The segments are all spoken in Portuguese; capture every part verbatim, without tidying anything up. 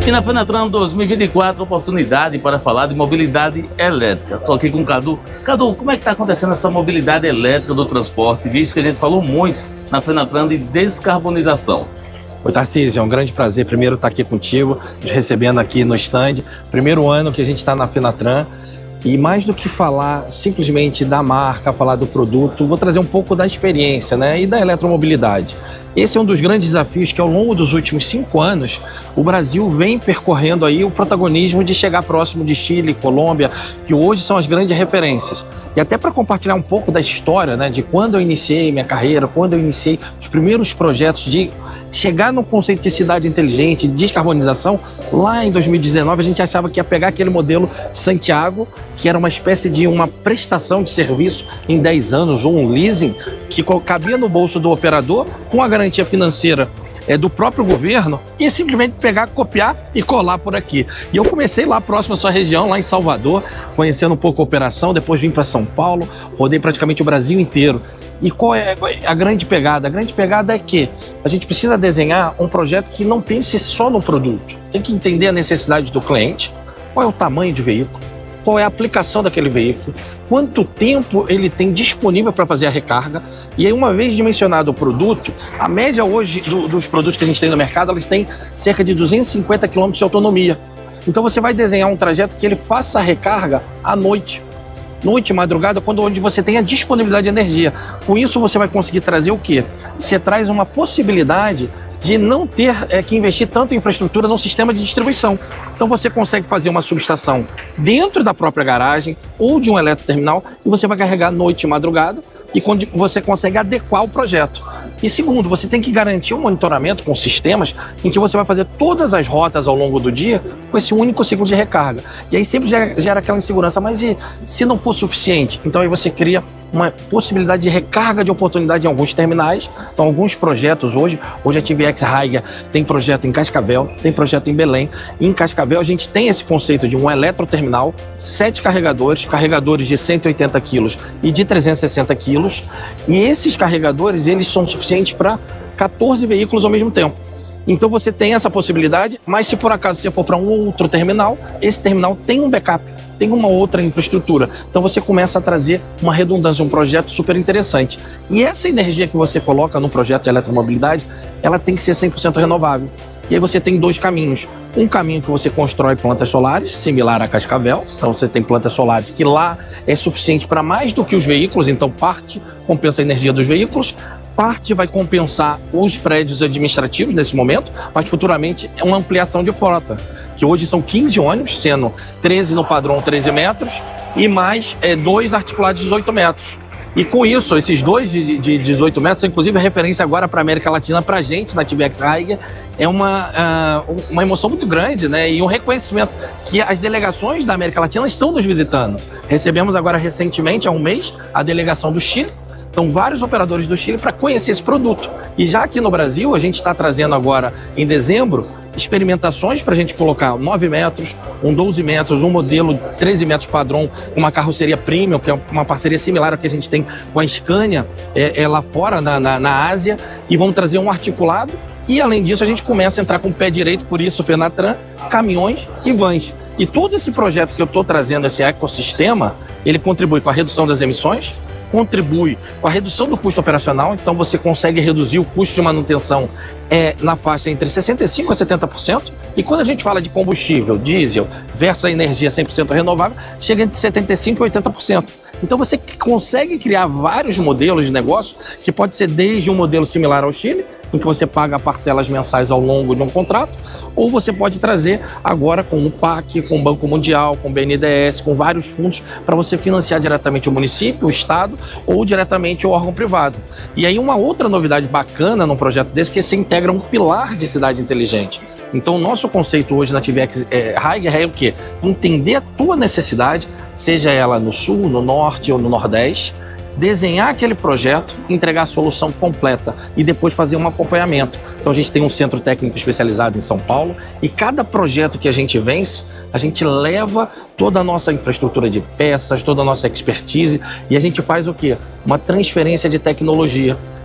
E na Fenatran dois mil e vinte e quatro, oportunidade para falar de mobilidade elétrica. Estou aqui com o Cadu. Cadu, como é que está acontecendo essa mobilidade elétrica do transporte, visto que a gente falou muito na Fenatran de descarbonização? Oi, Tarcísio, é um grande prazer primeiro estar aqui contigo, te recebendo aqui no stand. Primeiro ano que a gente está na Fenatran. E mais do que falar simplesmente da marca, falar do produto, vou trazer um pouco da experiência, né, e da eletromobilidade. Esse é um dos grandes desafios que ao longo dos últimos cinco anos o Brasil vem percorrendo aí o protagonismo de chegar próximo de Chile, Colômbia, que hoje são as grandes referências. E até para compartilhar um pouco da história, né, de quando eu iniciei minha carreira, quando eu iniciei os primeiros projetos de chegar no conceito de cidade inteligente, de descarbonização, lá em dois mil e dezenove a gente achava que ia pegar aquele modelo de Santiago, que era uma espécie de uma prestação de serviço em dez anos, ou um leasing, que cabia no bolso do operador, com a garantia financeira é, do próprio governo, e simplesmente pegar, copiar e colar por aqui. E eu comecei lá próximo à sua região, lá em Salvador, conhecendo um pouco a operação, depois vim para São Paulo, rodei praticamente o Brasil inteiro. E qual é a grande pegada? A grande pegada é que a gente precisa desenhar um projeto que não pense só no produto. Tem que entender a necessidade do cliente, qual é o tamanho do veículo, qual é a aplicação daquele veículo, quanto tempo ele tem disponível para fazer a recarga. E aí, uma vez dimensionado o produto, a média hoje do, dos produtos que a gente tem no mercado, eles têm cerca de duzentos e cinquenta quilômetros de autonomia. Então você vai desenhar um trajeto que ele faça a recarga à noite. Noite, madrugada, quando onde você tem a disponibilidade de energia. Com isso você vai conseguir trazer o quê? Você traz uma possibilidade de não ter é, que investir tanto em infraestrutura no sistema de distribuição. Então você consegue fazer uma subestação dentro da própria garagem ou de um eletroterminal e você vai carregar noite e madrugada e quando você consegue adequar o projeto. E segundo, você tem que garantir um monitoramento com sistemas em que você vai fazer todas as rotas ao longo do dia com esse único ciclo de recarga. E aí sempre gera, gera aquela insegurança, mas e se não for suficiente? Então aí você cria uma possibilidade de recarga de oportunidade em alguns terminais. Então alguns projetos hoje, hoje a T V X Raiger tem projeto em Cascavel, tem projeto em Belém. E em Cascavel a gente tem esse conceito de um eletroterminal, sete carregadores, carregadores de cento e oitenta quilos e de trezentos e sessenta quilos. E esses carregadores, eles são suficientes para quatorze veículos ao mesmo tempo. Então você tem essa possibilidade, mas se por acaso você for para um outro terminal, esse terminal tem um backup, tem uma outra infraestrutura. Então você começa a trazer uma redundância, um projeto super interessante. E essa energia que você coloca no projeto de eletromobilidade, ela tem que ser cem por cento renovável. E aí você tem dois caminhos. Um caminho que você constrói plantas solares, similar a Cascavel. Então você tem plantas solares que lá é suficiente para mais do que os veículos, então parte compensa a energia dos veículos, parte vai compensar os prédios administrativos nesse momento, mas futuramente é uma ampliação de frota, que hoje são quinze ônibus, sendo treze no padrão treze metros e mais é, dois articulados de dezoito metros. E com isso, esses dois de, de dezoito metros, inclusive a referência agora para a América Latina, para a gente na T V X Raiger, é uma, uh, uma emoção muito grande, né? E um reconhecimento que as delegações da América Latina estão nos visitando. Recebemos agora recentemente, há um mês, a delegação do Chile. Então, vários operadores do Chile para conhecer esse produto. E já aqui no Brasil, a gente está trazendo agora, em dezembro, experimentações para a gente colocar nove metros, um doze metros, um modelo treze metros padrão, uma carroceria premium, que é uma parceria similar ao que a gente tem com a Scania é, é lá fora, na, na, na Ásia, e vamos trazer um articulado. E, além disso, a gente começa a entrar com o pé direito, por isso, Fenatran, caminhões e vans. E todo esse projeto que eu estou trazendo, esse ecossistema, ele contribui com a redução das emissões, contribui com a redução do custo operacional, então você consegue reduzir o custo de manutenção é, na faixa entre sessenta e cinco por cento a setenta por cento, e quando a gente fala de combustível, diesel, versus a energia cem por cento renovável, chega entre setenta e cinco por cento e oitenta por cento. Então você consegue criar vários modelos de negócio, que pode ser desde um modelo similar ao Chile, em que você paga parcelas mensais ao longo de um contrato, ou você pode trazer agora com o P A C, com o Banco Mundial, com o B N D E S, com vários fundos para você financiar diretamente o município, o estado ou diretamente o órgão privado. E aí uma outra novidade bacana num projeto desse é que você integra um pilar de cidade inteligente. Então o nosso conceito hoje na T V X é, Raiger é o quê? Entender a tua necessidade, seja ela no sul, no norte ou no nordeste, desenhar aquele projeto, entregar a solução completa e depois fazer um acompanhamento. Então a gente tem um centro técnico especializado em São Paulo e cada projeto que a gente vence, a gente leva toda a nossa infraestrutura de peças, toda a nossa expertise e a gente faz o quê? Uma transferência de tecnologia.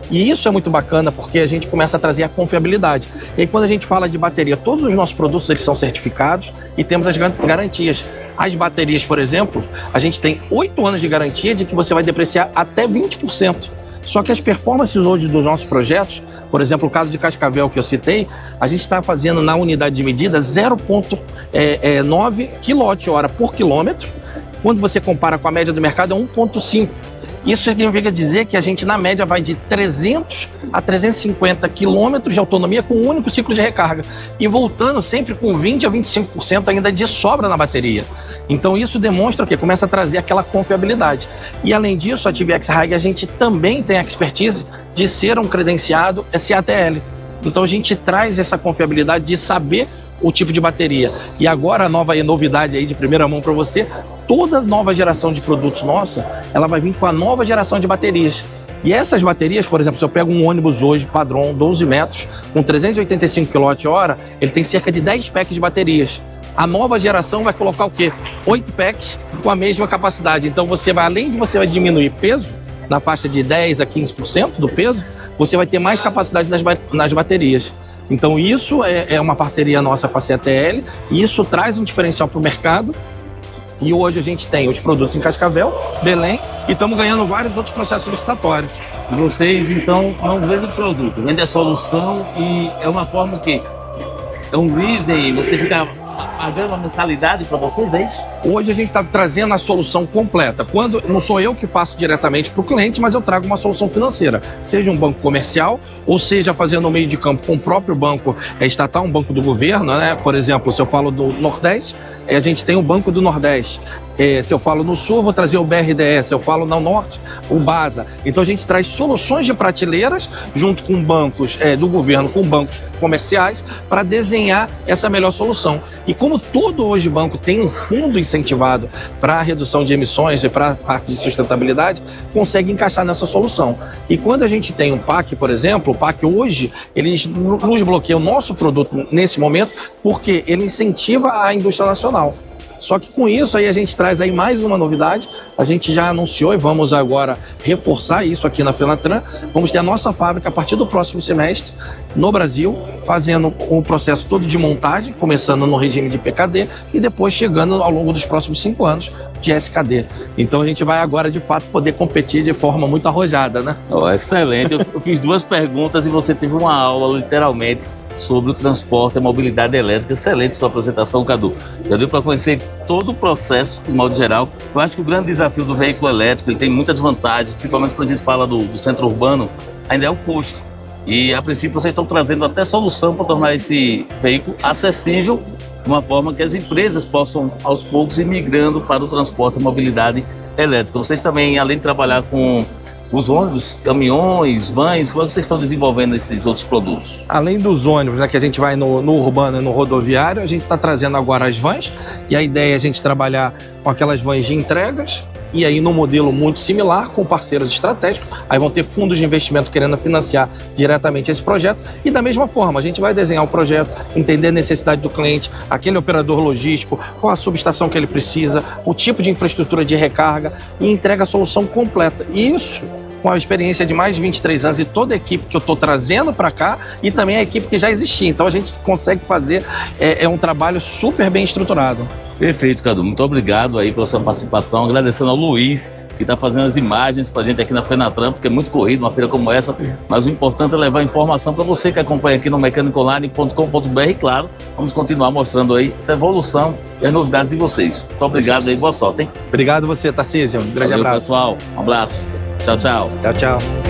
E isso é muito bacana porque a gente começa a trazer a confiabilidade. E aí, quando a gente fala de bateria, todos os nossos produtos eles são certificados e temos as garantias. As baterias, por exemplo, a gente tem oito anos de garantia de que você vai depreciar até vinte por cento. Só que as performances hoje dos nossos projetos, por exemplo, o caso de Cascavel que eu citei, a gente está fazendo na unidade de medida zero vírgula nove quilowatt-hora por quilômetro. Quando você compara com a média do mercado é um vírgula cinco. Isso significa dizer que a gente, na média, vai de trezentos a trezentos e cinquenta quilômetros de autonomia com um único ciclo de recarga. E voltando sempre com vinte a vinte e cinco por cento ainda de sobra na bateria. Então isso demonstra o quê? Começa a trazer aquela confiabilidade. E além disso, a T V X-Rag, a gente também tem a expertise de ser um credenciado S A T L. Então a gente traz essa confiabilidade de saber o tipo de bateria. E agora a nova novidade aí de primeira mão para você, toda nova geração de produtos nossa, ela vai vir com a nova geração de baterias. E essas baterias, por exemplo, se eu pego um ônibus hoje, padrão, doze metros, com trezentos e oitenta e cinco quilowatt-hora, ele tem cerca de dez packs de baterias. A nova geração vai colocar o quê? oito packs com a mesma capacidade. Então você vai, além de você vai diminuir peso, na faixa de dez a quinze por cento do peso, você vai ter mais capacidade nas, nas baterias. Então isso é, é uma parceria nossa com a C A T L, e isso traz um diferencial para o mercado. E hoje a gente tem os produtos em Cascavel, Belém, e estamos ganhando vários outros processos licitatórios. Vocês, então, não vendem produto, vendem a solução, e é uma forma que é um leasing, você fica pagando uma mensalidade para vocês, é isso? Hoje a gente está trazendo a solução completa. Quando não sou eu que faço diretamente para o cliente, mas eu trago uma solução financeira, seja um banco comercial, ou seja fazendo no meio de campo com o próprio banco estatal, um banco do governo, né? Por exemplo, se eu falo do Nordeste, a gente tem o Banco do Nordeste. É, se eu falo no Sul, vou trazer o B R D S. Se eu falo no Norte, o BASA. Então a gente traz soluções de prateleiras junto com bancos é, do governo, com bancos comerciais, para desenhar essa melhor solução. E como todo hoje banco tem um fundo incentivado para a redução de emissões e para a parte de sustentabilidade, consegue encaixar nessa solução. E quando a gente tem um P A C, por exemplo, o P A C hoje, eles nos bloqueiam o nosso produto nesse momento, porque ele incentiva a indústria nacional. Só que com isso aí a gente traz aí mais uma novidade, a gente já anunciou e vamos agora reforçar isso aqui na Fenatran. Vamos ter a nossa fábrica a partir do próximo semestre no Brasil, fazendo o processo todo de montagem, começando no regime de P K D e depois chegando ao longo dos próximos cinco anos de S K D. Então a gente vai agora de fato poder competir de forma muito arrojada, né? Oh, excelente, eu fiz duas perguntas e você teve uma aula literalmente sobre o transporte e a mobilidade elétrica. Excelente sua apresentação, Cadu. Já deu para conhecer todo o processo, de modo geral. Eu acho que o grande desafio do veículo elétrico, ele tem muitas vantagens, principalmente quando a gente fala do, do centro urbano, ainda é o custo. E, a princípio, vocês estão trazendo até solução para tornar esse veículo acessível, de uma forma que as empresas possam, aos poucos, ir migrando para o transporte e mobilidade elétrica. Vocês também, além de trabalhar com os ônibus, caminhões, vans, como é que vocês estão desenvolvendo esses outros produtos? Além dos ônibus, né, que a gente vai no, no urbano e no rodoviário, a gente está trazendo agora as vans, e a ideia é a gente trabalhar com aquelas vans de entregas, e aí num modelo muito similar, com parceiros estratégicos, aí vão ter fundos de investimento querendo financiar diretamente esse projeto, e da mesma forma, a gente vai desenhar o projeto, entender a necessidade do cliente, aquele operador logístico, qual a subestação que ele precisa, o tipo de infraestrutura de recarga, e entrega a solução completa. Isso com a experiência de mais de vinte e três anos e toda a equipe que eu estou trazendo para cá e também a equipe que já existia. Então a gente consegue fazer é, é um trabalho super bem estruturado. Perfeito, Cadu. Muito obrigado aí pela sua participação. Agradecendo ao Luiz, que está fazendo as imagens para a gente aqui na Fenatran, porque é muito corrido uma feira como essa, mas o importante é levar informação para você que acompanha aqui no mecânico online ponto com ponto br. E claro, vamos continuar mostrando aí essa evolução e as novidades de vocês. Muito obrigado aí, boa sorte, hein? Obrigado você, Tarcísio. Um grande Valeu, abraço. pessoal. Um abraço. Tchau, tchau. Tchau, tchau.